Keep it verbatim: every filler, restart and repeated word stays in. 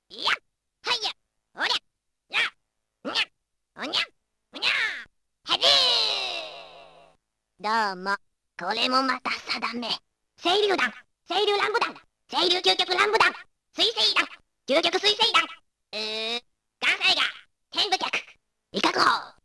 いや、はいや、おりゃ、や、にゃ、おにゃ、おにゃ、はずー。どうも、これもまた定め。清流弾、清流乱舞弾、清流究極乱舞弾、水星弾、究極水星弾、うー、関西が、天部客、威嚇砲。